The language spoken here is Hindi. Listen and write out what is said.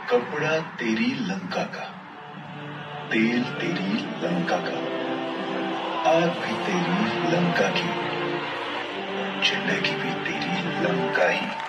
कपड़ा तेरी लंका का, तेल तेरी लंका का, आग भी तेरी लंका की, जिंदगी भी तेरी लंका ही।